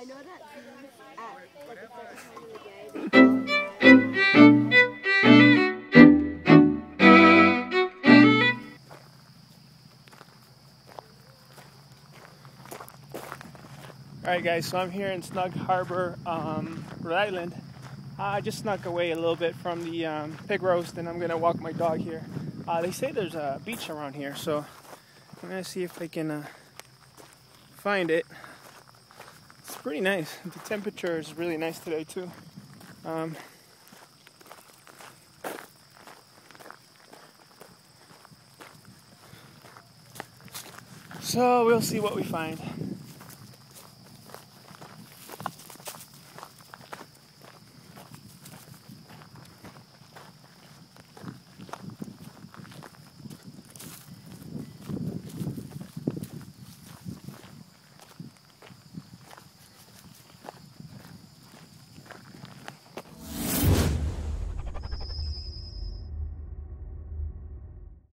I know that these at like a certain time of the day they all Alright guys, so I'm here in Snug Harbor, Rhode Island. I just snuck away a little bit from the pig roast and I'm going to walk my dog here. They say there's a beach around here, so I'm going to see if I can find it. It's pretty nice. The temperature is really nice today too. So we'll see what we find.